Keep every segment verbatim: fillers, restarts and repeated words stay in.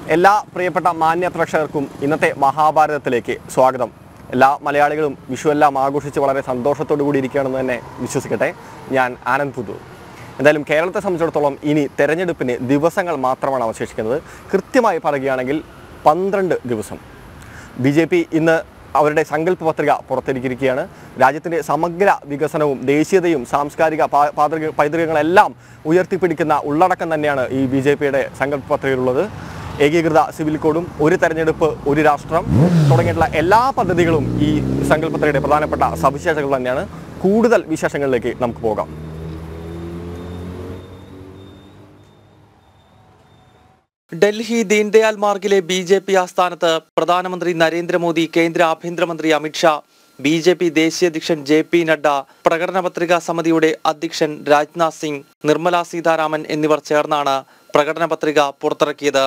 എല്ലാ പ്രിയപ്പെട്ട മാന്യ പ്രേക്ഷകർക്കും ഇന്നത്തെ മഹാഭാരതത്തിലേക്ക് സ്വാഗതം. എല്ലാ മലയാളികളും വിഷു എല്ലാം ആഘോഷിച്ച് വളരെ സന്തോഷത്തോടു കൂടി ഇരിക്കുകയാണെന്ന് തന്നെ വിശ്വസിക്കട്ടെ. ഞാൻ ആനന്ദ് പുതൂർ. എന്തായാലും കേരളത്തെ സംബന്ധിച്ചിടത്തോളം ഇനി തെരഞ്ഞെടുപ്പിന് ദിവസങ്ങൾ മാത്രമാണ് അവശേഷിക്കുന്നത്. കൃത്യമായി പറയുകയാണെങ്കിൽ പന്ത്രണ്ട് ദിവസം. ബി ജെ പി ഇന്ന് അവരുടെ സങ്കല്പ പത്രിക പുറത്തിറക്കിയിരിക്കുകയാണ്. രാജ്യത്തിൻ്റെ സമഗ്ര വികസനവും ദേശീയതയും സാംസ്കാരിക പൈതൃകങ്ങളെല്ലാം ഉയർത്തിപ്പിടിക്കുന്ന ഉള്ളടക്കം തന്നെയാണ് ഈ ബി ജെ പിയുടെ സങ്കല്പ പത്രികയിലുള്ളത്. ഏകീകൃത സിവിൽ കോഡും ഒരു തെരഞ്ഞെടുപ്പ് ഒരു രാഷ്ട്രം തുടങ്ങിയിട്ടുള്ള എല്ലാ പദ്ധതികളും ഈ സങ്കല്പ പത്രികയുടെ പ്രധാനപ്പെട്ട സവിശേഷതകൾ തന്നെയാണ്. കൂടുതൽ വിശേഷങ്ങളിലേക്ക് നമുക്ക് പോകാം. Delhi Deendayal മാർഗിലെ B J P ആസ്ഥാനത്ത് പ്രധാനമന്ത്രി നരേന്ദ്രമോദി, കേന്ദ്ര ആഭ്യന്തരമന്ത്രി അമിത്ഷാ, ബി ജെ പി ദേശീയ അധ്യക്ഷൻ ജെ പി നഡ്ഡ, പ്രകടന പത്രികാ സമിതിയുടെ അധ്യക്ഷൻ രാജ്നാഥ് സിംഗ്, നിർമ്മല സീതാരാമൻ എന്നിവർ ചേർന്നാണ് പ്രകടന പത്രിക പുറത്തിറക്കിയത്.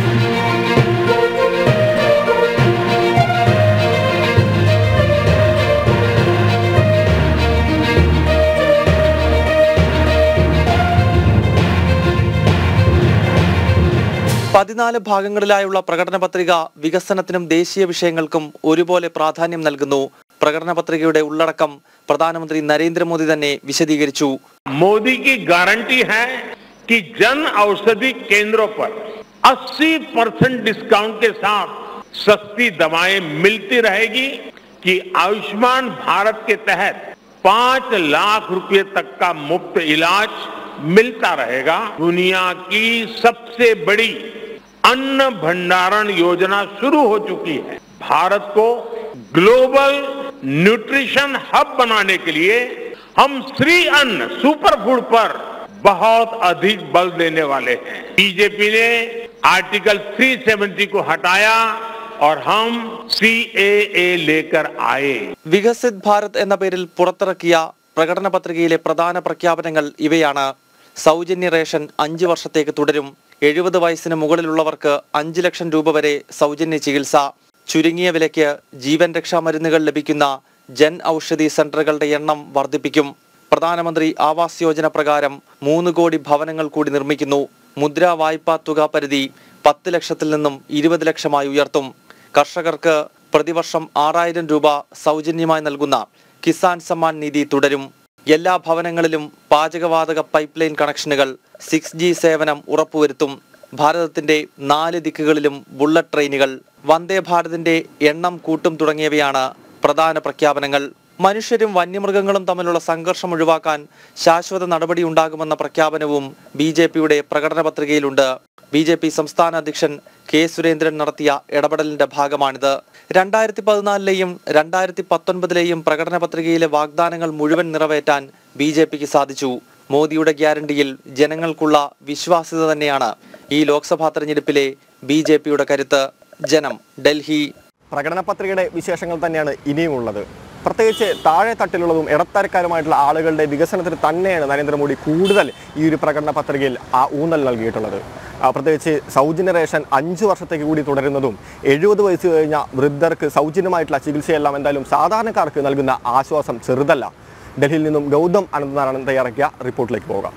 പതിനാല് ഭാഗങ്ങളിലായുള്ള പ്രകടന പത്രിക വികസനത്തിനും ദേശീയ വിഷയങ്ങൾക്കും ഒരുപോലെ പ്രാധാന്യം നൽകുന്നു. പ്രകടന പത്രികയുടെ ഉള്ളടക്കം പ്രധാനമന്ത്രി നരേന്ദ്രമോദി തന്നെ വിശദീകരിച്ചു. മോദി की गारंटी है कि जन औषधि केंद्रों पर अस्सी परसेंट डिस्काउंट के साथ सस्ती दवाएं मिलती रहेगी, कि आयुष्मान भारत के तहत पांच लाख रुपए तक का मुफ्त इलाज मिलता रहेगा. दुनिया की सबसे बड़ी अन्न भंडारण योजना शुरू हो चुकी है. भारत को ग्लोबल न्यूट्रिशन हब बनाने के लिए हम श्री अन्न सुपर फूड पर बहुत अधिक बल देने वाले हैं. बीजेपी ने आर्टिकल तीन सौ सत्तर को हटाया और हम सी ए ए लेकर आए. വികസിത് ഭാരത് എന്ന പേരിൽ പുറത്തിറക്കിയ പ്രകടന പത്രികയിലെ പ്രധാന പ്രഖ്യാപനങ്ങൾ ഇവയാണ്. സൗജന്യ റേഷൻ അഞ്ച് വർഷത്തേക്ക് തുടരും. എഴുപത് വയസ്സിന് മുകളിലുള്ളവർക്ക് അഞ്ച് ലക്ഷം രൂപ വരെ സൗജന്യ ചികിത്സ. ചുരുങ്ങിയ വിലയ്ക്ക് ജീവൻ രക്ഷാ മരുന്നുകൾ ലഭിക്കുന്ന ജൻ ഔഷധി സെന്ററുകളുടെ എണ്ണം വർദ്ധിപ്പിക്കും. പ്രധാനമന്ത്രി ആവാസ് യോജന പ്രകാരം മൂന്ന് കോടി ഭവനങ്ങൾ കൂടി നിർമ്മിക്കുന്നു. മുദ്രാ വായ്പാ തുക പരിധി പത്ത് ലക്ഷത്തിൽ നിന്നും ഇരുപത് ലക്ഷമായി ഉയർത്തും. കർഷകർക്ക് പ്രതിവർഷം ആറായിരം രൂപ സൗജന്യമായി നൽകുന്ന കിസാൻ സമ്മാൻ നിധി തുടരും. എല്ലാ ഭവനങ്ങളിലും പാചകവാതക പൈപ്പ് ലൈൻ കണക്ഷനുകൾ, സിക്സ് ജി സേവനം ഉറപ്പുവരുത്തും. ഭാരതത്തിന്റെ നാല് ദിക്കുകളിലും ബുള്ളറ്റ് ട്രെയിനുകൾ, വന്ദേ ഭാരതിന്റെ എണ്ണം കൂട്ടും തുടങ്ങിയവയാണ് പ്രധാന പ്രഖ്യാപനങ്ങൾ. മനുഷ്യരും വന്യമൃഗങ്ങളും തമ്മിലുള്ള സംഘർഷം ഒഴിവാക്കാൻ ശാശ്വത നടപടി ഉണ്ടാകുമെന്ന പ്രഖ്യാപനവും ബി ജെ പിയുടെ പ്രകടന പത്രികയിലുണ്ട്. ബി ജെ പി സംസ്ഥാന അധ്യക്ഷൻ കെ സുരേന്ദ്രൻ നടത്തിയ ഇടപെടലിന്റെ ഭാഗമാണിത്. രണ്ടായിരത്തി പതിനാലിലെയും രണ്ടായിരത്തി പത്തൊൻപതിലെയും പ്രകടന പത്രികയിലെ വാഗ്ദാനങ്ങൾ മുഴുവൻ നിറവേറ്റാൻ ബി ജെ പിക്ക് സാധിച്ചു. മോദിയുടെ ഗ്യാരണ്ടിയിൽ ജനങ്ങൾക്കുള്ള വിശ്വാസ്യത തന്നെയാണ് ഈ ലോക്സഭാ തെരഞ്ഞെടുപ്പിലെ ബി ജെ പിയുടെ കരുത്ത്. ജനം, ഡൽഹി. പ്രകടന പത്രികയുടെ വിശേഷങ്ങൾ തന്നെയാണ് ഇനിയുമുള്ളത്. പ്രത്യേകിച്ച് താഴെ തട്ടിലുള്ളതും ഇടത്തരക്കാരുമായിട്ടുള്ള ആളുകളുടെ വികസനത്തിന് തന്നെയാണ് നരേന്ദ്രമോദി കൂടുതൽ ഈ ഒരു പ്രകടന പത്രികയിൽ ആ ഊന്നൽ നൽകിയിട്ടുള്ളത്. പ്രത്യേകിച്ച് സൗജന്യ റേഷൻ അഞ്ച് വർഷത്തേക്ക് കൂടി തുടരുന്നതും എഴുപത് വയസ്സ് കഴിഞ്ഞ വൃദ്ധർക്ക് സൗജന്യമായിട്ടുള്ള ചികിത്സയെല്ലാം എന്തായാലും സാധാരണക്കാർക്ക് നൽകുന്ന ആശ്വാസം ചെറുതല്ല. ഡൽഹിയിൽ നിന്നും ഗൗതം അനന്തനാരായണൻ തയ്യാറാക്കിയ റിപ്പോർട്ടിലേക്ക് പോകാം.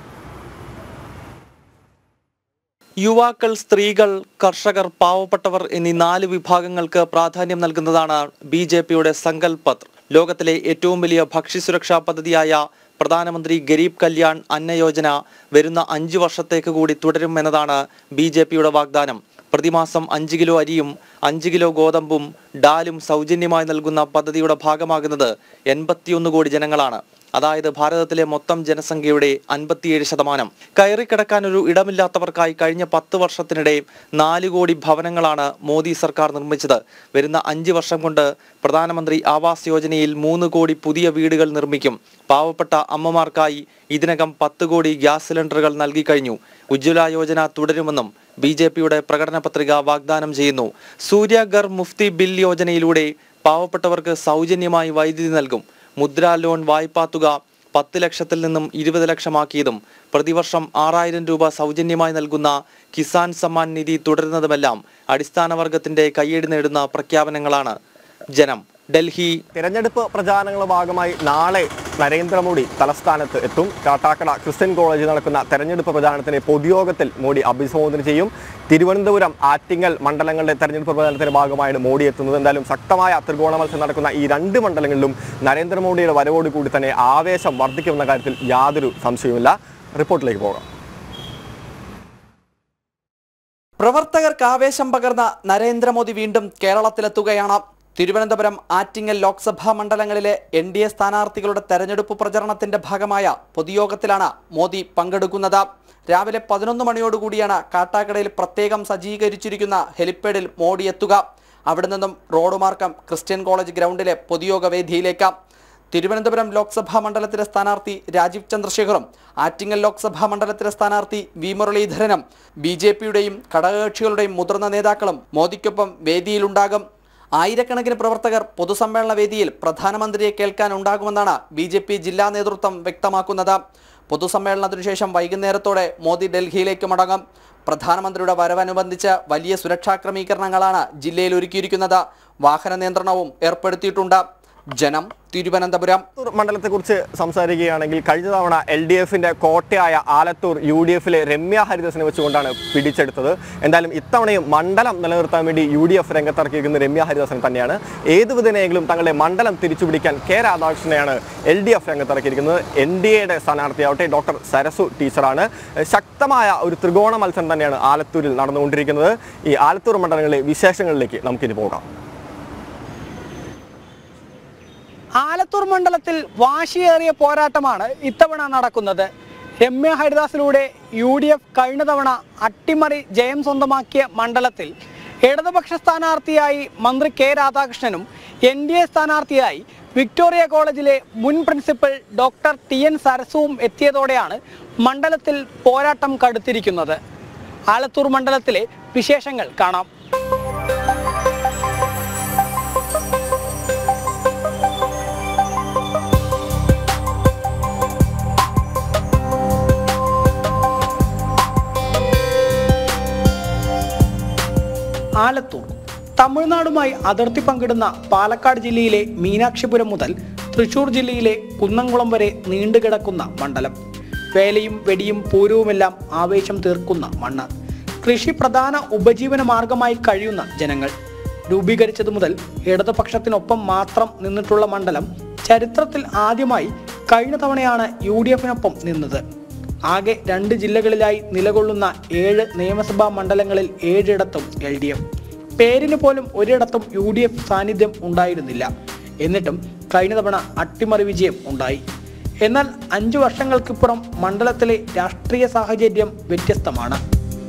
യുവാക്കൾ, സ്ത്രീകൾ, കർഷകർ, പാവപ്പെട്ടവർ എന്നീ നാല് വിഭാഗങ്ങൾക്ക് പ്രാധാന്യം നൽകുന്നതാണ് ബി ജെ പിയുടെ സങ്കൽപ് പത്ര. ലോകത്തിലെ ഏറ്റവും വലിയ ഭക്ഷ്യസുരക്ഷാ പദ്ധതിയായ പ്രധാനമന്ത്രി ഗരീബ് കല്യാൺ അന്ന യോജന വരുന്ന അഞ്ചു വർഷത്തേക്ക് കൂടി തുടരും എന്നതാണ് ബി ജെ പിയുടെ വാഗ്ദാനം. പ്രതിമാസം അഞ്ച് കിലോ അരിയും അഞ്ച് കിലോ ഗോതമ്പും ഡാലും സൗജന്യമായി നൽകുന്ന പദ്ധതിയുടെ ഭാഗമാകുന്നത് എൺപത്തിയൊന്ന് കോടി ജനങ്ങളാണ്. അതായത് ഭാരതത്തിലെ മൊത്തം ജനസംഖ്യയുടെ അൻപത്തിയേഴ് ശതമാനം. കയറിക്കിടക്കാൻ ഒരു ഇടമില്ലാത്തവർക്കായി കഴിഞ്ഞ പത്ത് വർഷത്തിനിടെ നാല് കോടി ഭവനങ്ങളാണ് മോദി സർക്കാർ നിർമ്മിച്ചത്. വരുന്ന അഞ്ച് വർഷം കൊണ്ട് പ്രധാനമന്ത്രി ആവാസ് യോജനയിൽ മൂന്ന് കോടി പുതിയ വീടുകൾ നിർമ്മിക്കും. പാവപ്പെട്ട അമ്മമാർക്കായി ഇതിനകം പത്ത് കോടി ഗ്യാസ് സിലിണ്ടറുകൾ നൽകി കഴിഞ്ഞു. ഉജ്ജ്വല യോജന തുടരുമെന്നും ബി ജെ പിയുടെ പ്രകടന പത്രിക വാഗ്ദാനം ചെയ്യുന്നു. സൂര്യഘർ മുഫ്തി ബിൽ യോജനയിലൂടെ പാവപ്പെട്ടവർക്ക് സൗജന്യമായി വൈദ്യുതി നൽകും. മുദ്രാ ലോൺ വായ്പാ തുക പത്ത് ലക്ഷത്തിൽ നിന്നും ഇരുപത് ലക്ഷമാക്കിയതും പ്രതിവർഷം ആറായിരം രൂപ സൗജന്യമായി നൽകുന്ന കിസാൻ സമ്മാൻ നിധി തുടരുന്നതുമെല്ലാം അടിസ്ഥാന വർഗത്തിന്റെ കയ്യടി നേടുന്ന പ്രഖ്യാപനങ്ങളാണ്. ജനം, ഡൽഹി. തിരഞ്ഞെടുപ്പ് പ്രചാരണങ്ങളുടെ ഭാഗമായി നാളെ നരേന്ദ്രമോദി തലസ്ഥാനത്ത് എത്തും. കാട്ടാക്കട ക്രിസ്ത്യൻ കോളേജിൽ നടക്കുന്ന തെരഞ്ഞെടുപ്പ് പ്രചാരണത്തിന്റെ പൊതുയോഗത്തിൽ മോദി അഭിസംബോധന ചെയ്യും. തിരുവനന്തപുരം, ആറ്റിങ്ങൽ മണ്ഡലങ്ങളുടെ തെരഞ്ഞെടുപ്പ് പ്രചാരണത്തിന്റെ ഭാഗമായാണ് മോദി എത്തുന്നത്. എന്തായാലും ശക്തമായ ത്രികോണ മത്സരം നടക്കുന്ന ഈ രണ്ട് മണ്ഡലങ്ങളിലും നരേന്ദ്രമോദിയുടെ വരവോട് കൂടി തന്നെ ആവേശം വർദ്ധിക്കുമെന്ന കാര്യത്തിൽ യാതൊരു സംശയവുമില്ല. റിപ്പോർട്ടിലേക്ക് പോകാം. പ്രവർത്തകർക്ക് ആവേശം പകർന്ന നരേന്ദ്രമോദി വീണ്ടും കേരളത്തിലെത്തുകയാണ്. തിരുവനന്തപുരം, ആറ്റിങ്ങൽ ലോക്സഭാ മണ്ഡലങ്ങളിലെ എൻ ഡി എ സ്ഥാനാർത്ഥികളുടെ തെരഞ്ഞെടുപ്പ് പ്രചരണത്തിന്റെ ഭാഗമായ പൊതുയോഗത്തിലാണ് മോദി പങ്കെടുക്കുന്നത്. രാവിലെ പതിനൊന്ന് മണിയോടുകൂടിയാണ് കാട്ടാക്കടയിൽ പ്രത്യേകം സജ്ജീകരിച്ചിരിക്കുന്ന ഹെലിപ്പാഡിൽ മോദി എത്തുക. അവിടെ നിന്നും റോഡ് മാർഗം ക്രിസ്ത്യൻ കോളേജ് ഗ്രൗണ്ടിലെ പൊതുയോഗ വേദിയിലേക്ക്. തിരുവനന്തപുരം ലോക്സഭാ മണ്ഡലത്തിലെ സ്ഥാനാർത്ഥി രാജീവ് ചന്ദ്രശേഖറും ആറ്റിങ്ങൽ ലോക്സഭാ മണ്ഡലത്തിലെ സ്ഥാനാർത്ഥി വി മുരളീധരനും ബി ജെ പിയുടെയും ഘടകകക്ഷികളുടെയും മുതിർന്ന നേതാക്കളും മോദിക്കൊപ്പം വേദിയിലുണ്ടാകും. ആയിരക്കണക്കിന് പ്രവർത്തകർ പൊതുസമ്മേളന വേദിയിൽ പ്രധാനമന്ത്രിയെ കേൾക്കാൻ ഉണ്ടാകുമെന്നാണ് ബി ജെ പി ജില്ലാ നേതൃത്വം വ്യക്തമാക്കുന്നത്. പൊതുസമ്മേളനത്തിനു ശേഷം വൈകുന്നേരത്തോടെ മോദി ഡൽഹിയിലേക്ക് മടങ്ങും. പ്രധാനമന്ത്രിയുടെ വരവനുബന്ധിച്ച് വലിയ സുരക്ഷാ ക്രമീകരണങ്ങളാണ് ജില്ലയിൽ ഒരുക്കിയിരിക്കുന്നത്. വാഹന നിയന്ത്രണവും ഏർപ്പെടുത്തിയിട്ടുണ്ട്. ജനം, തിരുവനന്തപുരം. മണ്ഡലത്തെക്കുറിച്ച് സംസാരിക്കുകയാണെങ്കിൽ കഴിഞ്ഞ തവണ എൽ ഡി എഫിന്റെ കോട്ടയായ ആലത്തൂർ യു ഡി എഫിലെ രമ്യ ഹരിദാസിനെ വെച്ചുകൊണ്ടാണ് പിടിച്ചെടുത്തത്. എന്തായാലും ഇത്തവണയും മണ്ഡലം നിലനിർത്താൻ വേണ്ടി യു ഡി എഫ് രംഗത്തിറക്കിയിരിക്കുന്ന രമ്യ ഹരിദാസൻ തന്നെയാണ്. ഏതു വിധേനയെങ്കിലും തങ്ങളുടെ മണ്ഡലം തിരിച്ചുപിടിക്കാൻ കെ രാധാകൃഷ്ണനെയാണ് എൽ ഡി എഫ് രംഗത്തിറക്കിയിരിക്കുന്നത്. എൻ ഡി എയുടെ സ്ഥാനാർത്ഥിയാവട്ടെ ഡോക്ടർ സരസു ടീച്ചറാണ്. ശക്തമായ ഒരു ത്രികോണ മത്സരം തന്നെയാണ് ആലത്തൂരിൽ നടന്നുകൊണ്ടിരിക്കുന്നത്. ഈ ആലത്തൂർ മണ്ഡലങ്ങളിലെ വിശേഷങ്ങളിലേക്ക് നമുക്കിനി പോകാം. ആലത്തൂർ മണ്ഡലത്തിൽ വാശിയേറിയ പോരാട്ടമാണ് ഇത്തവണ നടക്കുന്നത്. രമ്യ ഹരിദാസിലൂടെ യു ഡി എഫ് കഴിഞ്ഞ തവണ അട്ടിമറി ജയം സ്വന്തമാക്കിയ മണ്ഡലത്തിൽ ഇടതുപക്ഷ സ്ഥാനാർത്ഥിയായി മന്ത്രി കെ രാധാകൃഷ്ണനും എൻ ഡി എ സ്ഥാനാർത്ഥിയായി വിക്ടോറിയ കോളേജിലെ മുൻ പ്രിൻസിപ്പൽ ഡോക്ടർ ടി എൻ സരസുവും എത്തിയതോടെയാണ് മണ്ഡലത്തിൽ പോരാട്ടം കടുത്തിരിക്കുന്നത്. ആലത്തൂർ മണ്ഡലത്തിലെ വിശേഷങ്ങൾ കാണാം. ആലത്തൂർ തമിഴ്നാടുമായി അതിർത്തി പങ്കിടുന്ന പാലക്കാട് ജില്ലയിലെ മീനാക്ഷിപുരം മുതൽ തൃശൂർ ജില്ലയിലെ കുന്നംകുളം വരെ നീണ്ടുകിടക്കുന്ന മണ്ഡലം. വേലയും വെടിയും പൂരവുമെല്ലാം ആവേശം തീർക്കുന്ന മണ്ണ്. കൃഷി പ്രധാന ഉപജീവന മാർഗമായി കഴിയുന്ന ജനങ്ങൾ. രൂപീകരിച്ചതു മുതൽ ഇടതുപക്ഷത്തിനൊപ്പം മാത്രം നിന്നിട്ടുള്ള മണ്ഡലം ചരിത്രത്തിൽ ആദ്യമായി കഴിഞ്ഞ തവണയാണ് യു ഡി എഫിനൊപ്പം നിന്നത്. ആകെ രണ്ട് ജില്ലകളിലായി നിലകൊള്ളുന്ന ഏഴ് നിയമസഭാ മണ്ഡലങ്ങളിൽ ഏഴിടത്തും എൽ ഡി എഫ്. പേരിന് പോലും ഒരിടത്തും യു ഡി എഫ് സാന്നിധ്യം ഉണ്ടായിരുന്നില്ല. എന്നിട്ടും കഴിഞ്ഞ തവണ അട്ടിമറി വിജയം ഉണ്ടായി. എന്നാൽ അഞ്ചു വർഷങ്ങൾക്കിപ്പുറം മണ്ഡലത്തിലെ രാഷ്ട്രീയ സാഹചര്യം വ്യത്യസ്തമാണ്.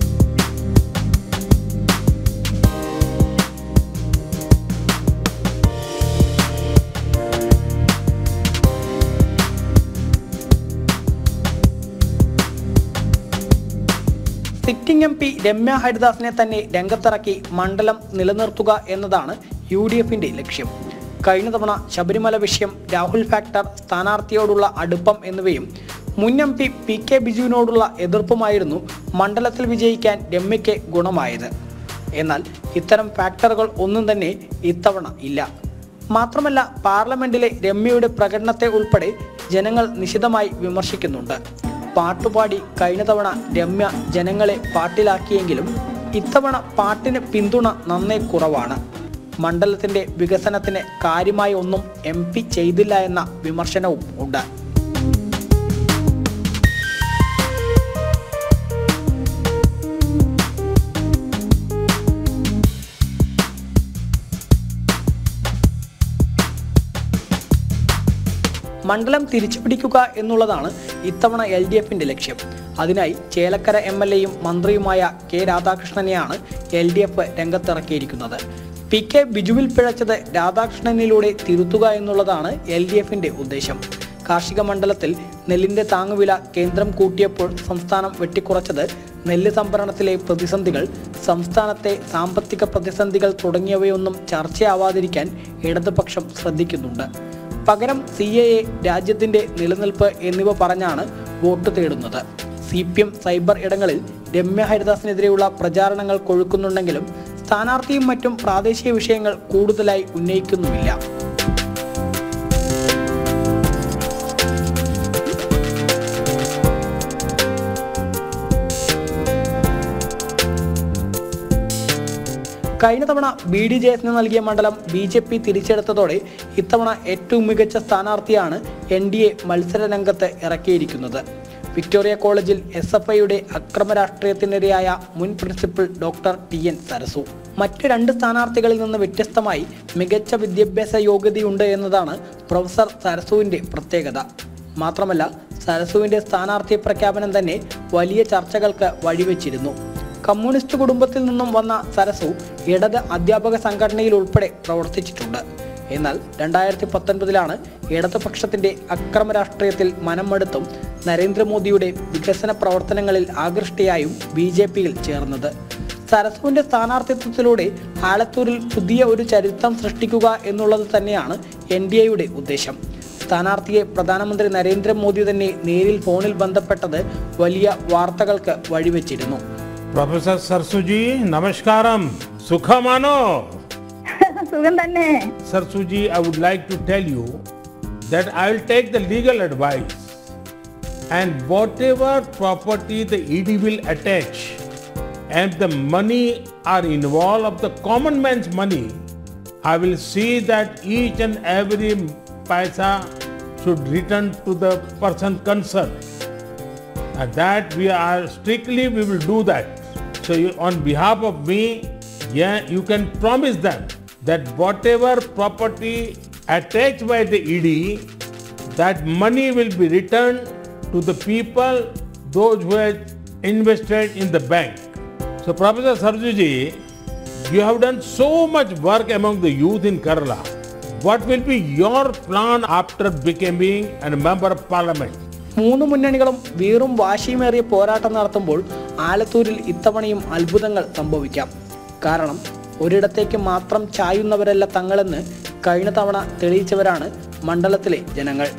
സിറ്റിംഗ് എം പി രമ്യ ഹരിദാസിനെ തന്നെ രംഗത്തിറക്കി മണ്ഡലം നിലനിർത്തുക എന്നതാണ് യു ഡി എഫിന്റെ ലക്ഷ്യം. കഴിഞ്ഞ തവണ ശബരിമല വിഷയം, രാഹുൽ ഫാക്ടർ, സ്ഥാനാർത്ഥിയോടുള്ള അടുപ്പം എന്നിവയും മുൻ എം പി പി കെ ബിജുവിനോടുള്ള എതിർപ്പുമായിരുന്നു മണ്ഡലത്തിൽ വിജയിക്കാൻ രമ്യയ്ക്ക് ഗുണമായത്. എന്നാൽ ഇത്തരം ഫാക്ടറുകൾ ഒന്നും തന്നെ ഇത്തവണ ഇല്ല. മാത്രമല്ല, പാർലമെന്റിലെ രമ്യയുടെ പ്രകടനത്തെ ഉൾപ്പെടെ ജനങ്ങൾ നിശിതമായി വിമർശിക്കുന്നുണ്ട്. പാട്ടുപാടി കഴിഞ്ഞ തവണ രമ്യ ജനങ്ങളെ പാട്ടിലാക്കിയെങ്കിലും ഇത്തവണ പാട്ടിന് പിന്തുണ നന്നേ കുറവാണ്. മണ്ഡലത്തിന്റെ വികസനത്തിന് കാര്യമായി ഒന്നും എം പി ചെയ്തില്ല എന്ന വിമർശനവും ഉണ്ട്. മണ്ഡലം തിരിച്ചുപിടിക്കുക എന്നുള്ളതാണ് ഇത്തവണ എൽ ഡി എഫിന്റെ ലക്ഷ്യം. അതിനായി ചേലക്കര എം എൽ എയും മന്ത്രിയുമായ കെ രാധാകൃഷ്ണനെയാണ് എൽ ഡി എഫ് രംഗത്തിറക്കിയിരിക്കുന്നത്. പി കെ ബിജുവിൽ പിഴച്ചത് രാധാകൃഷ്ണനിലൂടെ തിരുത്തുക എന്നുള്ളതാണ് എൽ ഡി എഫിന്റെ ഉദ്ദേശം. കാർഷിക മണ്ഡലത്തിൽ നെല്ലിന്റെ താങ്ങുവില കേന്ദ്രം കൂട്ടിയപ്പോൾ സംസ്ഥാനം വെട്ടിക്കുറച്ചത്, നെല്ല് സംഭരണത്തിലെ പ്രതിസന്ധികൾ, സംസ്ഥാനത്തെ സാമ്പത്തിക പ്രതിസന്ധികൾ തുടങ്ങിയവയൊന്നും ചർച്ചയാവാതിരിക്കാൻ ഇടതുപക്ഷം ശ്രദ്ധിക്കുന്നുണ്ട്. പകരം സി എ എ, രാജ്യത്തിന്റെ നിലനിൽപ്പ് എന്നിവ പറഞ്ഞാണ് വോട്ട് തേടുന്നത്. സി പി എം സൈബർ ഇടങ്ങളിൽ രമ്യ ഹരിദാസിനെതിരെയുള്ള പ്രചാരണങ്ങൾ കൊഴുക്കുന്നുണ്ടെങ്കിലും സ്ഥാനാർത്ഥിയും മറ്റും പ്രാദേശിക വിഷയങ്ങൾ കൂടുതലായി ഉന്നയിക്കുന്നുമില്ല. കഴിഞ്ഞ തവണ ബി ഡി ജെ എസിന് നൽകിയ മണ്ഡലം ബി ജെ പി തിരിച്ചെടുത്തതോടെ ഇത്തവണ ഏറ്റവും മികച്ച സ്ഥാനാർത്ഥിയാണ് എൻ ഡി എ മത്സര രംഗത്ത് ഇറക്കിയിരിക്കുന്നത്. വിക്ടോറിയ കോളേജിൽ എസ് എഫ് ഐയുടെ അക്രമ രാഷ്ട്രീയത്തിനിരയായ മുൻ principal doctor T N Sarasu. മറ്റ് രണ്ട് സ്ഥാനാർത്ഥികളിൽ നിന്ന് വ്യത്യസ്തമായി മികച്ച വിദ്യാഭ്യാസ യോഗ്യതയുണ്ട് എന്നതാണ് പ്രൊഫസർ സരസുവിൻ്റെ പ്രത്യേകത. മാത്രമല്ല, സരസുവിൻ്റെ സ്ഥാനാർത്ഥി പ്രഖ്യാപനം തന്നെ വലിയ ചർച്ചകൾക്ക് വഴിവെച്ചിരുന്നു. കമ്മ്യൂണിസ്റ്റ് കുടുംബത്തിൽ നിന്നും വന്ന സരസു ഇടത് അധ്യാപക സംഘടനയിൽ ഉൾപ്പെടെ പ്രവർത്തിച്ചിട്ടുണ്ട്. എന്നാൽ രണ്ടായിരത്തി പത്തൊൻപതിലാണ് ഇടതുപക്ഷത്തിന്റെ അക്രമ രാഷ്ട്രീയത്തിൽ മനംമടുത്തും നരേന്ദ്രമോദിയുടെ വികസന പ്രവർത്തനങ്ങളിൽ ആകൃഷ്ടയായും ബി ജെ പിയിൽ ചേർന്നത്. സരസുവിന്റെ സ്ഥാനാർത്ഥിത്വത്തിലൂടെ ആലത്തൂരിൽ പുതിയ ഒരു ചരിത്രം സൃഷ്ടിക്കുക എന്നുള്ളത് തന്നെയാണ് എൻ ഡി എയുടെ ഉദ്ദേശം. സ്ഥാനാർത്ഥിയെ പ്രധാനമന്ത്രി നരേന്ദ്രമോദി തന്നെ നേരിൽ ഫോണിൽ ബന്ധപ്പെട്ടത് വലിയ വാർത്തകൾക്ക് വഴിവെച്ചിരുന്നു. പ്രൊഫസർ സർസുജി നമസ്കാരം, സുഖമാണോ? സുഖം തന്നെ. Sarsuji, I would like to tell you that I will take the legal advice and whatever property the E D will attach and the money are involved of the common man's money, I will see that each and every paisa should return to the person concerned. And that we are strictly we will do that. So you, on behalf of me, yeah, you can promise them that whatever property attached by the E D, that money will be returned to the people, those who have invested in the bank. So Professor Sarsuji, you have done so much work among the youth in Kerala. What will be your plan after becoming a member of parliament? മൂന്ന് മുന്നണികളും വീറും വാശിയുമേറിയ പോരാട്ടം നടത്തുമ്പോൾ ആലത്തൂരിൽ ഇത്തവണയും അത്ഭുതങ്ങൾ സംഭവിക്കാം. കാരണം ഒരിടത്തേക്ക് മാത്രം ചായുന്നവരല്ല തങ്ങളെന്ന് കഴിഞ്ഞ തവണ തെളിയിച്ചവരാണ് മണ്ഡലത്തിലെ ജനങ്ങൾ.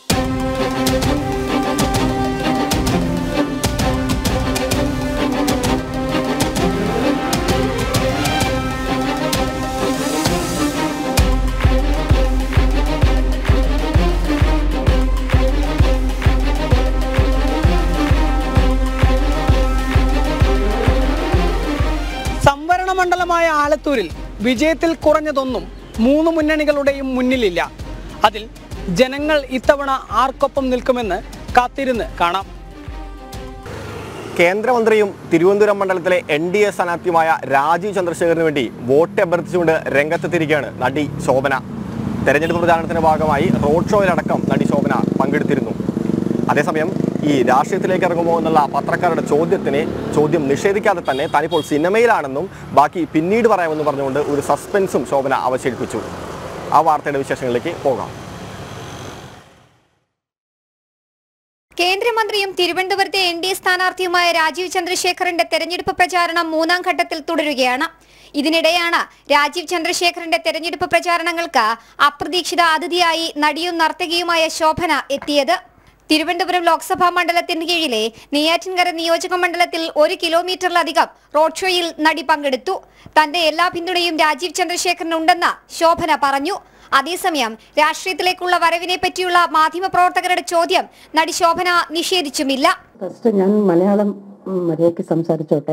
സംവരണ മണ്ഡലമായ ആലത്തൂരിൽ വിജയത്തിൽ കുറഞ്ഞതൊന്നും മൂന്ന് മുന്നണികളുടെയും മുന്നിലില്ല. അതിൽ ജനങ്ങൾ ഇത്തവണ ആർക്കൊപ്പം നിൽക്കുമെന്ന് കാത്തിരുന്ന് കാണാം. കേന്ദ്രമന്ത്രിയും തിരുവനന്തപുരം മണ്ഡലത്തിലെ എൻ ഡി എ സ്ഥാനാർത്ഥിയുമായ രാജീവ് ചന്ദ്രശേഖറിന് വേണ്ടി വോട്ട് അഭ്യർത്ഥിച്ചുകൊണ്ട് രംഗത്തെത്തിയിരിക്കുകയാണ് നടി ശോഭന. തെരഞ്ഞെടുപ്പ് പ്രചാരണത്തിന്റെ ഭാഗമായി റോഡ് ഷോയിലടക്കം നടി ശോഭന പങ്കെടുത്തിരുന്നു. അതേസമയം ഈ രാഷ്ട്രീയത്തിലേക്ക് ഇറങ്ങുമോ എന്നുള്ള പത്രക്കാരുടെ ചോദ്യത്തിന് ചോദ്യം നിഷേധിക്കാതെ തന്നെ താനിപ്പോൾ സിനിമയിലാണെന്നും ബാക്കി പിന്നീട് പറയാമെന്നും പറഞ്ഞുകൊണ്ട് ഒരു സസ്പെൻസും ശോഭന അവശേഷിപ്പിച്ചു. ആ വാർത്തയുടെ വിശേഷങ്ങളിലേക്ക് പോകാം. കേന്ദ്രമന്ത്രിയും തിരുവനന്തപുരത്തെ എൻ ഡി എ സ്ഥാനാർത്ഥിയുമായ രാജീവ് ചന്ദ്രശേഖറിന്റെ തെരഞ്ഞെടുപ്പ് പ്രചാരണം മൂന്നാം ഘട്ടത്തിൽ തുടരുകയാണ്. ഇതിനിടെയാണ് രാജീവ് ചന്ദ്രശേഖറിന്റെ തെരഞ്ഞെടുപ്പ് പ്രചാരണങ്ങൾക്ക് അപ്രതീക്ഷിത അതിഥിയായി നടിയും നർത്തകിയുമായ ശോഭന എത്തിയത്. തിരുവനന്തപുരം ലോക്സഭാ മണ്ഡലത്തിന് കീഴിലെ നെയ്യാറ്റിൻകര നിയോജക മണ്ഡലത്തിൽ ഒരു കിലോമീറ്ററിലധികം റോഡ് ഷോയിൽ നടി പങ്കെടുത്തു. തന്റെ എല്ലാ പിന്തുണയും രാജീവ് ചന്ദ്രശേഖറിനുണ്ടെന്ന് ശോഭന പറഞ്ഞു. അതേസമയം രാഷ്ട്രീയത്തിലേക്കുള്ള വരവിനെ പറ്റിയുള്ള മാധ്യമപ്രവർത്തകരുടെ ചോദ്യം നടി ശോഭന നിഷേധിച്ചുമില്ല. ഫസ്റ്റ് ഞാൻ മലയാളം മര്യാദയ്ക്ക് സംസാരിച്ചോട്ടെ,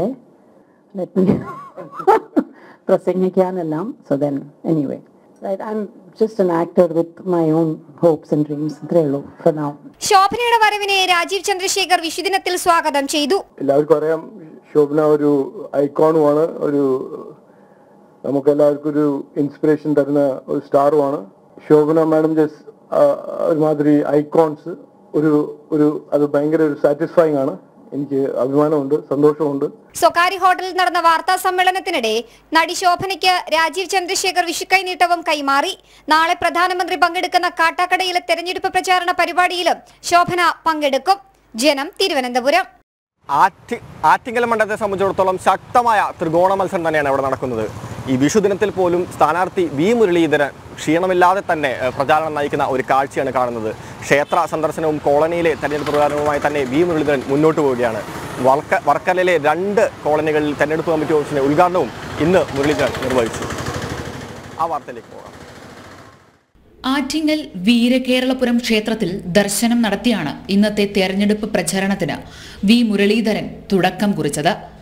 പ്രസംഗിക്കാനെല്ലാം. So then anyway I am just an actor with my own hopes and dreams. ഇത്രയുള്ളൂ for now. ശോഭനയുടെ വരവിനെ രാജീവ് ചന്ദ്രശേഖർ വിഷുദിനത്തിൽ സ്വാഗതം ചെയ്തു. എല്ലാവർക്കും അറിയാം, ശോഭന ഒരു ഐക്കോണുമാണ്, ഒരു നമുക്ക് എല്ലാവർക്കും ഒരു ഇൻസ്പിറേഷൻ തരുന്ന ഒരു സ്റ്റാറുമാണ്. ശോഭന മാഡം ജസ്റ്റ് ഒരുമാതിരി ഐക്കോൺസ് ഒരു ഒരു അത് ഭയങ്കര ഒരു സാറ്റിസ്ഫൈങ് ആണ്. എനിക്ക് അഭിമാനമുണ്ട്, സന്തോഷമുണ്ട്. സ്വകാര്യ ഹോട്ടലിൽ നടന്ന വാർത്താ സമ്മേളനത്തിനിടെ നടി ശോഭനയ്ക്ക് രാജീവ് ചന്ദ്രശേഖർ വിഷുക്കൈനീട്ടവും കൈമാറി. നാളെ പ്രധാനമന്ത്രി പങ്കെടുക്കുന്ന കാട്ടാക്കടയിലെ തെരഞ്ഞെടുപ്പ് പ്രചാരണ പരിപാടിയിലും ശോഭന പങ്കെടുക്കും. ജനം, തിരുവനന്തപുരം. ആറ്റി ആറ്റിങ്ങൽ മണ്ഡലത്തെ സംബന്ധിച്ചിടത്തോളം ശക്തമായ ത്രികോണ മത്സരം തന്നെയാണ് അവിടെ നടക്കുന്നത്. ഈ വിഷുദിനത്തിൽ പോലും സ്ഥാനാർത്ഥി വി മുരളീധരൻ ക്ഷീണമില്ലാതെ തന്നെ പ്രചാരണം നയിക്കുന്ന ഒരു കാഴ്ചയാണ് കാണുന്നത്. ക്ഷേത്ര സന്ദർശനവും കോളനിയിലെ തെരഞ്ഞെടുപ്പ് പ്രചാരണവുമായി തന്നെ വി മുരളീധരൻ മുന്നോട്ട് പോവുകയാണ്. വർക്ക വർക്കലയിലെ രണ്ട് കോളനികളിൽ തെരഞ്ഞെടുപ്പ് കമ്മിറ്റി ഓഫീസിന്റെ ഉദ്ഘാടനവും ഇന്ന് മുരളീധരൻ നിർവഹിച്ചു. ആ വാർത്തയിലേക്ക് പോകാം. ആറ്റിങ്ങൽ വീരകേരളപുരം ക്ഷേത്രത്തിൽ ദർശനം നടത്തിയാണ് ഇന്നത്തെ തെരഞ്ഞെടുപ്പ് പ്രചരണത്തിന് വി മുരളീധരൻ തുടക്കം കുറിച്ചത്.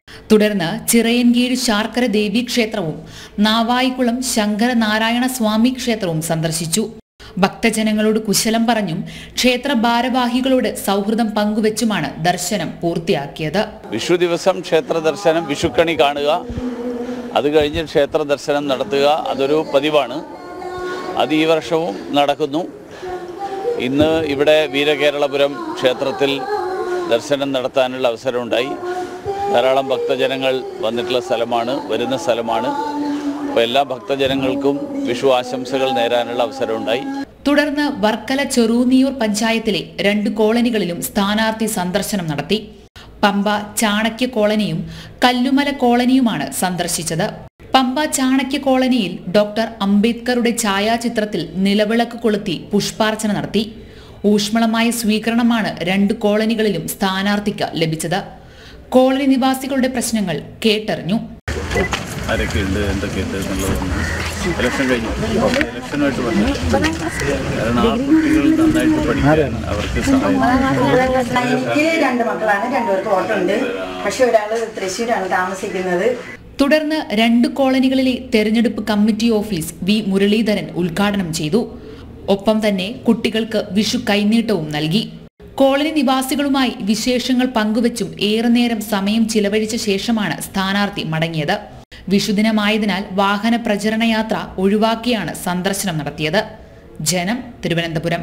തുടർന്ന് ചിറയൻകീഴ് ശാർക്കര ദേവി ക്ഷേത്രവും നാവായിക്കുളം ശങ്കരനാരായണ സ്വാമി ക്ഷേത്രവും സന്ദർശിച്ചു. ഭക്തജനങ്ങളോട് കുശലം പറഞ്ഞും ക്ഷേത്ര ഭാരവാഹികളോട് സൗഹൃദം പങ്കുവെച്ചുമാണ് ദർശനം പൂർത്തിയാക്കിയത്. വിഷു ദിവസം ക്ഷേത്ര ദർശനം, വിഷുക്കണി കാണുക, അത് കഴിഞ്ഞ് ക്ഷേത്ര ദർശനം നടത്തുക, അതൊരു പതിവാണ്. അത് ഈ വർഷവും നടക്കുന്നു. ഇന്ന് ഇവിടെ വീരകേരളപുരം ക്ഷേത്രത്തിൽ ദർശനം നടത്താനുള്ള അവസരമുണ്ടായി. ധാരാളം ഭക്തജനങ്ങൾ വന്നിട്ടുള്ള സ്ഥലമാണ്, വരുന്ന സ്ഥലമാണ്. അപ്പോൾ എല്ലാ ഭക്തജനങ്ങൾക്കും വിഷു ആശംസകൾ നേരാനുള്ള അവസരമുണ്ടായി. തുടർന്ന് വർക്കല ചെറുനിയൂർ പഞ്ചായത്തിലെ രണ്ട് കോളനികളിലും സ്ഥാനാർത്ഥി സന്ദർശനം നടത്തി. പമ്പ ചാണക്യ കോളനിയും കല്ലുമല കോളനിയുമാണ് സന്ദർശിച്ചത്. പമ്പ ചാണക്യ കോളനിയിൽ ഡോക്ടർ അംബേദ്കറുടെ ഛായാചിത്രത്തിൽ നിലവിളക്ക് കൊളുത്തി പുഷ്പാർച്ചന നടത്തി. ഊഷ്മളമായ സ്വീകരണമാണ് രണ്ട് കോളനികളിലും സ്ഥാനാർത്ഥിക്ക് ലഭിച്ചത്. കോളനി നിവാസികളുടെ പ്രശ്നങ്ങൾ കേട്ടറിഞ്ഞു. ആരൊക്കെയുണ്ട്, എന്തൊക്കെയുണ്ട് എന്നുള്ളതൊന്നും ഇലക്ഷൻ കഴിഞ്ഞു ഇലക്ഷനുമായിട്ട് വന്നു. കാരണം ആ കുട്ടികൾ നന്നായിട്ട് പഠിക്കാൻ അവർക്ക് സഹായം. എനിക്ക് രണ്ട് മക്കളാണ്, രണ്ടുപേർക്ക് ഓട്ടമുണ്ട്. പക്ഷെ ഒരാള് തൃശ്ശൂരാണ് താമസിക്കുന്നത്. തുടർന്ന് രണ്ട് കോളനികളിലെ തെരഞ്ഞെടുപ്പ് കമ്മിറ്റി ഓഫീസ് വി മുരളീധരൻ ഉദ്ഘാടനം ചെയ്തു. ഒപ്പം തന്നെ കുട്ടികൾക്ക് വിഷു കൈനീട്ടവും നൽകി. കോളനി നിവാസികളുമായി വിശേഷങ്ങൾ പങ്കുവച്ചും ഏറെ നേരം സമയം ചിലവഴിച്ച ശേഷമാണ് സ്ഥാനാർത്ഥി മടങ്ങിയത്. വിഷുദിനമായതിനാൽ വാഹന പ്രചരണ യാത്ര ഒഴിവാക്കിയാണ് സന്ദർശനം നടത്തിയത്. ജനം, തിരുവനന്തപുരം.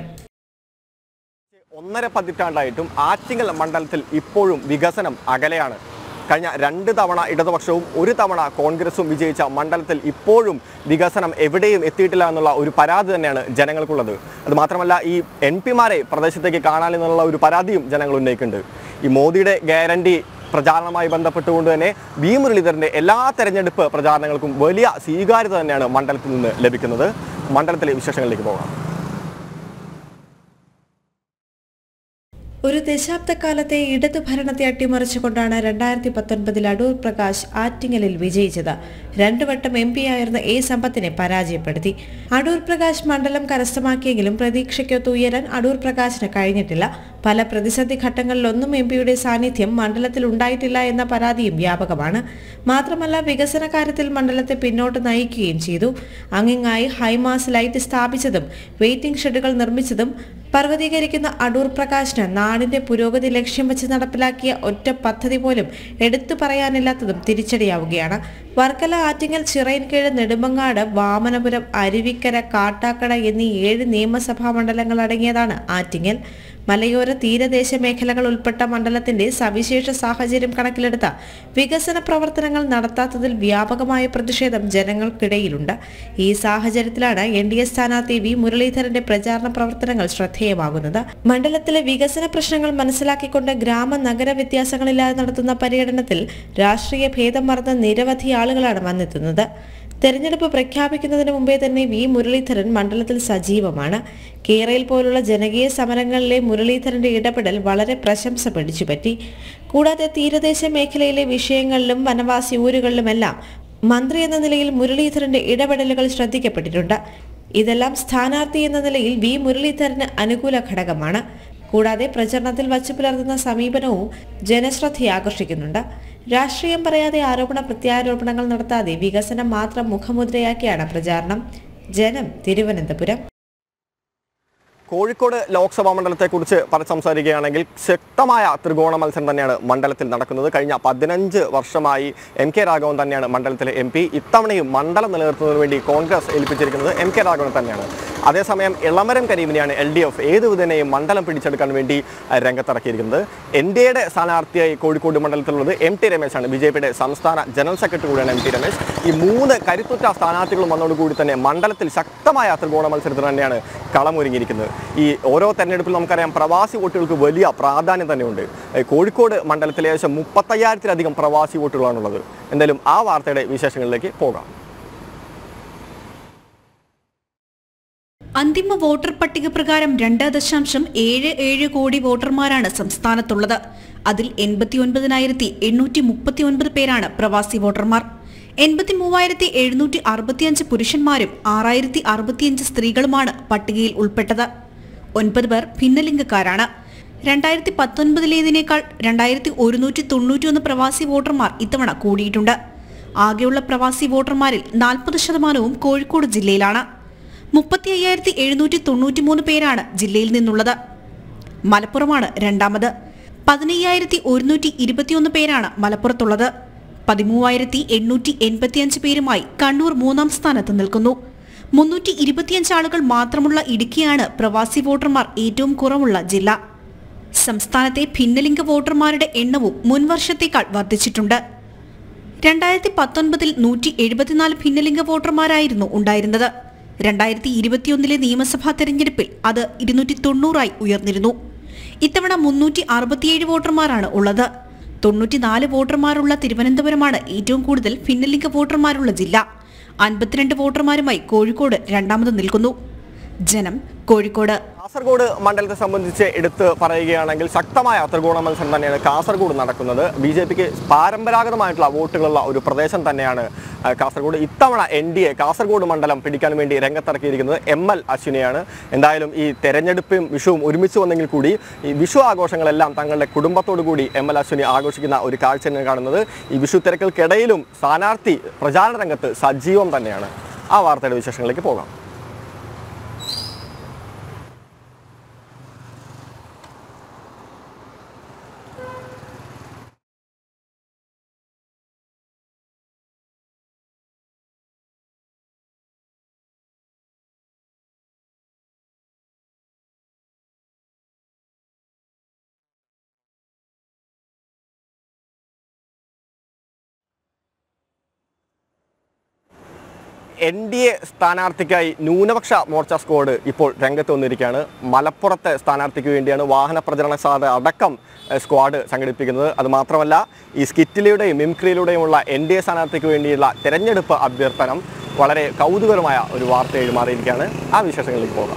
ഒന്നര പതിറ്റാണ്ടായിട്ടും ആറ്റിങ്ങൽ മണ്ഡലത്തിൽ ഇപ്പോഴും വികസനം അകലെയാണ്. കഴിഞ്ഞ രണ്ട് തവണ ഇടതുപക്ഷവും ഒരു തവണ കോൺഗ്രസും വിജയിച്ച മണ്ഡലത്തിൽ ഇപ്പോഴും വികസനം എവിടെയും എത്തിയിട്ടില്ല എന്നുള്ള ഒരു പരാതി തന്നെയാണ് ജനങ്ങൾക്കുള്ളത്. അതുമാത്രമല്ല, ഈ എം പിമാരെ പ്രദേശത്തേക്ക് കാണാനെന്നുള്ള ഒരു പരാതിയും ജനങ്ങൾ ഉന്നയിക്കുന്നുണ്ട്. ഈ മോദിയുടെ ഗ്യാരണ്ടി പ്രചാരണവുമായി ബന്ധപ്പെട്ടുകൊണ്ട് തന്നെ വി മുരളീധരൻ്റെ എല്ലാ തെരഞ്ഞെടുപ്പ് പ്രചാരണങ്ങൾക്കും വലിയ സ്വീകാര്യത തന്നെയാണ് മണ്ഡലത്തിൽ നിന്ന് ലഭിക്കുന്നത്. മണ്ഡലത്തിലെ വിശേഷങ്ങളിലേക്ക് പോകാം. ഒരു ദശാബ്ദക്കാലത്തെ ഇടതു ഭരണത്തെ അട്ടിമറിച്ചുകൊണ്ടാണ് രണ്ടായിരത്തി പത്തൊൻപതിൽ അടൂർ പ്രകാശ് ആറ്റിങ്ങലിൽ വിജയിച്ചത്. രണ്ടു വട്ടം എം പി ആയിരുന്ന എ സമ്പത്തിനെ പരാജയപ്പെടുത്തി. അടൂർ പ്രകാശ് മണ്ഡലം കരസ്ഥമാക്കിയെങ്കിലും പ്രതീക്ഷയ്ക്കൊത്ത് ഉയരാൻ അടൂർ പ്രകാശിന് കഴിഞ്ഞിട്ടില്ല. പല പ്രതിസന്ധി ഘട്ടങ്ങളിലൊന്നും എം പിയുടെ സാന്നിധ്യം മണ്ഡലത്തിൽ ഉണ്ടായിട്ടില്ല എന്ന പരാതിയും വ്യാപകമാണ്. മാത്രമല്ല, വികസന കാര്യത്തിൽ മണ്ഡലത്തെ പിന്നോട്ട് നയിക്കുകയും ചെയ്തു. അങ്ങിങ്ങായി ഹൈമാസ് ലൈറ്റ് സ്ഥാപിച്ചതും വെയിറ്റിംഗ് ഷെഡുകൾ നിർമ്മിച്ചതും പർവ്വതീകരിക്കുന്ന അടൂർ പ്രകാശിന് നാടിന്റെ പുരോഗതി ലക്ഷ്യം വെച്ച് നടപ്പിലാക്കിയ ഒറ്റ പദ്ധതി പോലും എടുത്തു പറയാനില്ലാത്തതും തിരിച്ചടിയാവുകയാണ്. വർക്കല, ആറ്റിങ്ങൽ, ചിറയൻകീഴ്, നെടുമങ്ങാട്, വാമനപുരം, അരുവിക്കര, കാട്ടാക്കട എന്നീ ഏഴ് നിയമസഭാ മണ്ഡലങ്ങൾ അടങ്ങിയതാണ് ആറ്റിങ്ങൽ. മലയോര തീരദേശ മേഖലകൾ ഉൾപ്പെട്ട മണ്ഡലത്തിന്റെ സവിശേഷ സാഹചര്യം കണക്കിലെടുത്ത വികസന പ്രവർത്തനങ്ങൾ നടത്താത്തതിൽ വ്യാപകമായ പ്രതിഷേധം ജനങ്ങൾക്കിടയിലുണ്ട്. ഈ സാഹചര്യത്തിലാണ് എൻ ഡി എ സ്ഥാനാർത്ഥി വി മുരളീധരന്റെ പ്രചാരണ പ്രവർത്തനങ്ങൾ ശ്രദ്ധേയമാകുന്നത്. മണ്ഡലത്തിലെ വികസന പ്രശ്നങ്ങൾ മനസ്സിലാക്കിക്കൊണ്ട് ഗ്രാമ നഗര വ്യത്യാസങ്ങളില്ലാതെ നടത്തുന്ന പര്യടനത്തിൽ രാഷ്ട്രീയ ഭേദം മറന്ന നിരവധി ആളുകളാണ് വന്നെത്തുന്നത്. തെരഞ്ഞെടുപ്പ് പ്രഖ്യാപിക്കുന്നതിന് മുമ്പേ തന്നെ വി മുരളീധരൻ മണ്ഡലത്തിൽ സജീവമാണ്. കേരളയിൽ പോലുള്ള ജനകീയ സമരങ്ങളിലെ മുരളീധരന്റെ ഇടപെടൽ വളരെ പ്രശംസ പിടിച്ചുപറ്റി. കൂടാതെ തീരദേശ മേഖലയിലെ വിഷയങ്ങളിലും വനവാസി ഊരുകളിലുമെല്ലാം മന്ത്രി എന്ന നിലയിൽ മുരളീധരന്റെ ഇടപെടലുകൾ ശ്രദ്ധിക്കപ്പെട്ടിട്ടുണ്ട്. ഇതെല്ലാം സ്ഥാനാർത്ഥി എന്ന നിലയിൽ വി മുരളീധരന് അനുകൂല ഘടകമാണ്. കൂടാതെ പ്രചരണത്തിൽ വച്ചു പുലർത്തുന്ന സമീപനവും ജനശ്രദ്ധയാകർഷിക്കുന്നുണ്ട്. രാഷ്ട്രീയം പറയാതെ ആരോപണ പ്രത്യാരോപണങ്ങൾ നടത്താതെ വികസനം മാത്രം മുഖമുദ്രയാക്കിയാണ് പ്രചാരണം. ജനം, തിരുവനന്തപുരം. കോഴിക്കോട് ലോക്സഭാ മണ്ഡലത്തെക്കുറിച്ച് പറഞ്ഞ് സംസാരിക്കുകയാണെങ്കിൽ ശക്തമായ ത്രികോണ മത്സരം തന്നെയാണ് മണ്ഡലത്തിൽ നടക്കുന്നത്. കഴിഞ്ഞ പതിനഞ്ച് വർഷമായി എം കെ രാഘവൻ തന്നെയാണ് മണ്ഡലത്തിലെ എം പി. ഇത്തവണയും മണ്ഡലം നിലനിർത്തുന്നതിന് വേണ്ടി കോൺഗ്രസ് ഏൽപ്പിച്ചിരിക്കുന്നത് എം കെ രാഘവൻ തന്നെയാണ്. അതേസമയം ഇളമരം കരീമിനെയാണ് എൽ ഡി എഫ് ഏത് വിധേനയും മണ്ഡലം പിടിച്ചെടുക്കാൻ വേണ്ടി രംഗത്തിറക്കിയിരിക്കുന്നത്. എൻ ഡി എയുടെ സ്ഥാനാർത്ഥിയായി കോഴിക്കോട് മണ്ഡലത്തിലുള്ളത് എം ടി രമേശാണ്. ബി ജെ പിയുടെ സംസ്ഥാന ജനറൽ സെക്രട്ടറി കൂടിയാണ് എം ടി രമേശ്. ഈ മൂന്ന് കരുത്തുറ്റ സ്ഥാനാർത്ഥികളും വന്നതോടുകൂടി തന്നെ മണ്ഡലത്തിൽ ശക്തമായ ത്രികോണ മത്സരത്തിന് തന്നെയാണ് കളമൊരുങ്ങിയിരിക്കുന്നത്. ഈ ഓരോ തെരഞ്ഞെടുപ്പിലും നമുക്കറിയാം പ്രവാസി വോട്ടുകൾക്ക് വലിയ പ്രാധാന്യം തന്നെയുണ്ട്. കോഴിക്കോട് മണ്ഡലത്തിൽ ഏകദേശം മുപ്പത്തയ്യായിരത്തിലധികം പ്രവാസി വോട്ടുകളാണുള്ളത്. എന്തായാലും ആ വാർത്തയുടെ വിശേഷങ്ങളിലേക്ക് പോകാം. അന്തിമ വോട്ടർ പട്ടിക പ്രകാരം രണ്ട് ദശാംശം ഏഴ് ഏഴ് കോടി വോട്ടർമാരാണ് സംസ്ഥാനത്തുള്ളത്. അതിൽ എൺപത്തി ഒൻപതിനായിരത്തി എണ്ണൂറ്റി മുപ്പത്തി ഒൻപത് പേരാണ് പ്രവാസി വോട്ടർമാർ. എൺപത്തി മൂവായിരത്തി എഴുന്നൂറ്റി അറുപത്തിയഞ്ച് പുരുഷന്മാരും ആറായിരത്തി അറുപത്തിയഞ്ച് സ്ത്രീകളുമാണ് പട്ടികയിൽ ഉൾപ്പെട്ടത്. ഒൻപത് പേർ ഭിന്നലിംഗക്കാരാണ്. രണ്ടായിരത്തി പത്തൊൻപതിലേതിനേക്കാൾ രണ്ടായിരത്തി ഒരുന്നൂറ്റി തൊണ്ണൂറ്റിയൊന്ന് പ്രവാസി വോട്ടർമാർ ഇത്തവണ കൂടിയിട്ടുണ്ട്. ആകെയുള്ള പ്രവാസി വോട്ടർമാരിൽ നാൽപ്പത് ശതമാനവും കോഴിക്കോട് ജില്ലയിലാണ്. മുപ്പത്തി അയ്യായിരത്തി എഴുന്നൂറ്റി തൊണ്ണൂറ്റി മൂന്ന് പേരാണ് ജില്ലയിൽ നിന്നുള്ളത്. മലപ്പുറമാണ് രണ്ടാമത്. പതിനയ്യായിരത്തി ഒരുന്നൂറ്റി ഇരുപത്തിയൊന്ന് പേരാണ് മലപ്പുറത്തുള്ളത്. പതിമൂവായിരത്തി എണ്ണൂറ്റി എൺപത്തിയഞ്ച് പേരുമായി കണ്ണൂർ മൂന്നാം സ്ഥാനത്ത് നിൽക്കുന്നു. മുന്നൂറ്റി ഇരുപത്തിയഞ്ച് ആളുകൾ മാത്രമുള്ള ഇടുക്കിയാണ് പ്രവാസി വോട്ടർമാർ ഏറ്റവും കുറവുള്ള ജില്ല. സംസ്ഥാനത്തെ ഭിന്നലിംഗ വോട്ടർമാരുടെ എണ്ണവും മുൻവർഷത്തേക്കാൾ വർദ്ധിച്ചിട്ടുണ്ട്. രണ്ടായിരത്തി പത്തൊൻപതിൽ നൂറ്റി എഴുപത്തിനാല് ഭിന്നലിംഗ വോട്ടർമാരായിരുന്നു ഉണ്ടായിരുന്നത്. രണ്ടായിരത്തി ഇരുപത്തിയൊന്നിലെ നിയമസഭാ തെരഞ്ഞെടുപ്പിൽ അത് ഇരുന്നൂറ്റി തൊണ്ണൂറായി ഉയർന്നിരുന്നു. ഇത്തവണ മുന്നൂറ്റി അറുപത്തിയേഴ് വോട്ടർമാരാണ് ഉള്ളത്. തൊണ്ണൂറ്റിനാല് വോട്ടർമാരുള്ള തിരുവനന്തപുരമാണ് ഏറ്റവും കൂടുതൽ ഭിന്നലിംഗ വോട്ടർമാരുള്ള ജില്ല. അൻപത്തിരണ്ട് വോട്ടർമാരുമായി കോഴിക്കോട് രണ്ടാമത് നിൽക്കുന്നു. ജനം, കോഴിക്കോട്. കാസർഗോഡ് മണ്ഡലത്തെ സംബന്ധിച്ച് എടുത്ത് പറയുകയാണെങ്കിൽ ശക്തമായ ത്രികോണ മത്സരം തന്നെയാണ് കാസർഗോഡ് നടക്കുന്നത്. ബി ജെ പിക്ക് പരമ്പരാഗതമായിട്ടുള്ള വോട്ടുകളുള്ള ഒരു പ്രദേശം തന്നെയാണ് കാസർഗോഡ്. ഇത്തവണ എൻ ഡി എ കാസർഗോഡ് മണ്ഡലം പിടിക്കാൻ വേണ്ടി രംഗത്തിറക്കിയിരിക്കുന്നത് എം എൽ അശ്വിനെയാണ്. എന്തായാലും ഈ തെരഞ്ഞെടുപ്പും വിഷുവും ഒരുമിച്ച് വന്നെങ്കിൽ കൂടി ഈ വിഷു ആഘോഷങ്ങളെല്ലാം തങ്ങളുടെ കുടുംബത്തോടു കൂടി എം എൽ അശ്വിനി ആഘോഷിക്കുന്ന ഒരു കാഴ്ച തന്നെ കാണുന്നത്. ഈ വിഷു തിരക്കുകൾക്കിടയിലും സ്ഥാനാർത്ഥി പ്രചാരണ രംഗത്ത് സജീവം തന്നെയാണ്. ആ വാർത്തയുടെ വിശേഷങ്ങളിലേക്ക് പോകാം. എൻ ഡി എ സ്ഥാനാർത്ഥിക്കായി ന്യൂനപക്ഷ മോർച്ച സ്ക്വാഡ് ഇപ്പോൾ രംഗത്ത് വന്നിരിക്കുകയാണ്. മലപ്പുറത്തെ സ്ഥാനാർത്ഥിക്ക് വേണ്ടിയാണ് വാഹന പ്രചരണ സാധ അടക്കം സ്ക്വാഡ് സംഘടിപ്പിക്കുന്നത്. അതുമാത്രമല്ല ഈ സ്കിറ്റിലൂടെയും മിംക്രിയിലൂടെയുമുള്ള എൻ ഡി എ സ്ഥാനാർത്ഥിക്ക് വേണ്ടിയുള്ള തെരഞ്ഞെടുപ്പ് അഭ്യർത്ഥനം വളരെ കൗതുകരമായ ഒരു വാർത്തയായി മാറിയിരിക്കുകയാണ്. ആ വിശേഷങ്ങളിലേക്ക് പോകാം.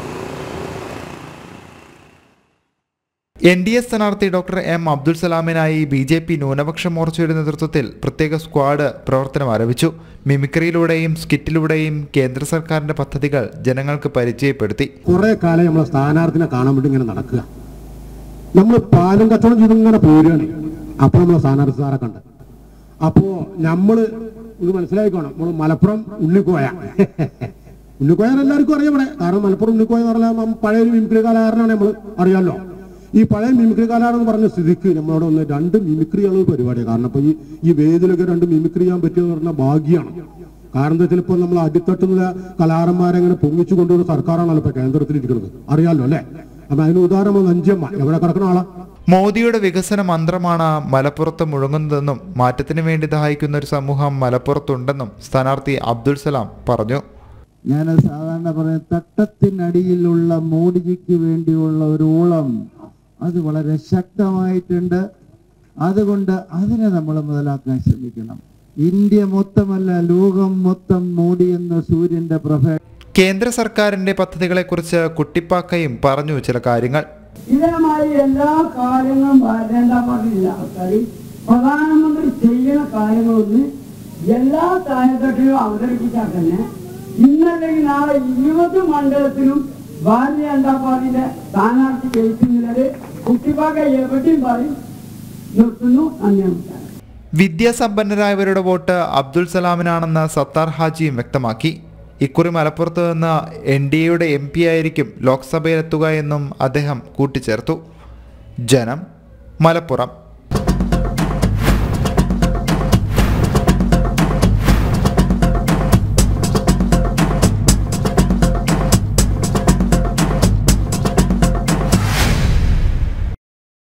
എൻ ഡി എ സ്ഥാനാർത്ഥി ഡോക്ടർ എം അബ്ദുൽ സലാമിനായി ബി ജെ പി ന്യൂനപക്ഷ മോർച്ചയുടെ നേതൃത്വത്തിൽ പ്രത്യേക സ്ക്വാഡ് പ്രവർത്തനം ആരംഭിച്ചു. മിമിക്രിയിലൂടെയും സ്കിറ്റിലൂടെയും കേന്ദ്ര സർക്കാരിന്റെ പദ്ധതികൾ ജനങ്ങൾക്ക് പരിചയപ്പെടുത്തി. കുറെ കാലം നമ്മളെ സ്ഥാനാർത്ഥിനെ കാണാൻ വേണ്ടി ഇങ്ങനെ നടക്കുക, നമ്മൾ പാലും കച്ചവടം ചെയ്ത് ഇങ്ങനെ പോരുകയാണ്. അപ്പൊ നമ്മളെ സ്ഥാനാർത്ഥി സാറെ കണ്ട് അപ്പോ നമ്മള് ഇത് മനസ്സിലായിക്കോണം, നമ്മൾ മലപ്പുറം ഉണ്ണിക്കോയ ഉണ്ണിക്കോയ എല്ലാവർക്കും അറിയാം ഇവിടെ. കാരണം മലപ്പുറം ഉണ്ണിക്കോയ എന്ന് പറഞ്ഞാൽ പഴയ മിമിക്രി കലാകാരനാണ്, നമ്മൾ അറിയാമല്ലോ. ഈ പഴയ മിമിക്രി കലാകാരൻ എന്ന് പറഞ്ഞ സ്ഥിതിക്ക് നമ്മളവിടെ ഒന്ന് രണ്ട് മിമിക്രിയുള്ള ഒരു പരിപാടിയാണ്. കാരണം ഇപ്പൊ ഈ ഈ വേദിയിലൊക്കെ രണ്ട് മിമിക്രി ചെയ്യാൻ പറ്റിയെന്ന് പറഞ്ഞാൽ ഭാഗ്യമാണ്. കാരണം എന്താ വെച്ചാൽ ഇപ്പൊ നമ്മൾ അടിത്തട്ടുന്ന കലാകാരന്മാരെ അങ്ങനെ പൊങ്ങിച്ചു കൊണ്ടുവരുന്ന സർക്കാരാണല്ലോ ഇപ്പൊ കേന്ദ്രത്തിലിരിക്കുന്നത്, അറിയാമല്ലോ അല്ലെ. അപ്പൊ അതിന് ഉദാഹരണം നഞ്ചമ്മ എവിടെ കിടക്കുന്ന ആളാ. മോദിയുടെ വികസന മന്ത്രമാണ് മലപ്പുറത്ത് മുഴങ്ങുന്നതെന്നും മാറ്റത്തിന് വേണ്ടി സഹായിക്കുന്ന ഒരു സമൂഹം മലപ്പുറത്തുണ്ടെന്നും സ്ഥാനാർത്ഥി അബ്ദുൽ സലാം പറഞ്ഞു. ഞാൻ സാധാരണ പറയുന്ന തട്ടത്തിനടിയിലുള്ള മോഡിജിക്ക് വേണ്ടിയുള്ള ഒരു ഊളം അത് വളരെ ശക്തമായിട്ടുണ്ട്. അതുകൊണ്ട് അതിനെ നമ്മൾ മുതലാക്കാൻ ശ്രമിക്കണം. ഇന്ത്യ മൊത്തമല്ല, ലോകം മൊത്തം മോഡി എന്ന സൂര്യന്റെ പ്രഭ. കേന്ദ്ര സർക്കാരിന്റെ പദ്ധതികളെക്കുറിച്ച് കുട്ടിപ്പാക്കയും പറഞ്ഞു ചില കാര്യങ്ങൾ. ഇതേമാതിരി എല്ലാ കാര്യങ്ങളും വരേണ്ട പാടില്ല. പ്രധാനമന്ത്രി ചെയ്യുന്ന കാര്യങ്ങളൊന്ന് എല്ലാ താഴെത്തട്ടിലും അവതരിപ്പിച്ചാൽ തന്നെ ഇന്നല്ലെങ്കിൽ നാളെ ഇരുപത് മണ്ഡലത്തിലും ഭാരതീയ ജനതാ പാർട്ടിയുടെ സ്ഥാനാർത്ഥി ജയിക്കുന്നത് കുട്ടിപ്പാക്ക എവിടെയും പറയും നിർത്തുന്നു. നന്ദി. വിദ്യാസമ്പന്നരായവരുടെ വോട്ട് അബ്ദുൽ സലാമിനാണെന്ന് സത്താർ ഹാജിയും വ്യക്തമാക്കി. ഇക്കുറി മലപ്പുറത്ത് നിന്ന് എൻ ഡി എയുടെ എം പി ആയിരിക്കും ലോക്സഭയിലെത്തുക എന്നും അദ്ദേഹം കൂട്ടിച്ചേർത്തു. ജനം, മലപ്പുറം.